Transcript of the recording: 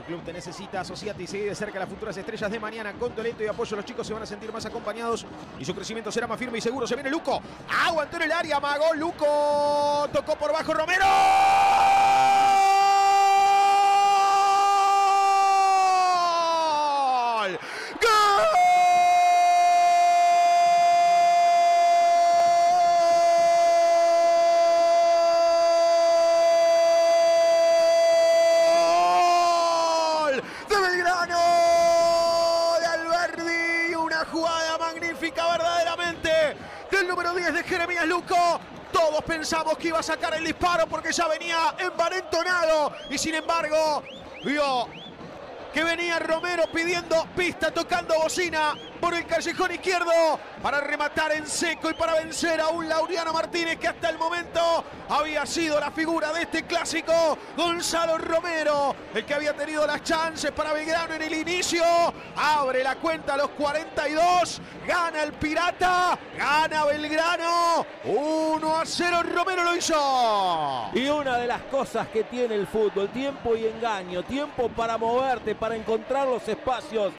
club te necesita. Asociate y seguí de cerca a las futuras estrellas de mañana. Con talento y apoyo, los chicos se van a sentir más acompañados y su crecimiento será más firme y seguro. Se viene Luco. Aguantó en el área. Amagó Luco. Tocó por bajo Romero. ¡Gol! ¡Gol! Jugada magnífica verdaderamente del número 10 de Jeremías Luco. Todos pensamos que iba a sacar el disparo porque ya venía envalentonado y sin embargo vio que venía Romero pidiendo pista, tocando bocina por el callejón izquierdo para rematar en seco y para vencer a un Laureano Martínez que hasta el momento había sido la figura de este clásico. Gonzalo Romero, el que había tenido las chances para Belgrano en el inicio, abre la cuenta a los 42, gana el Pirata, gana Belgrano, 1-0, Romero lo hizo. Y una de las cosas que tiene el fútbol, tiempo y engaño, tiempo para moverte, para encontrar los espacios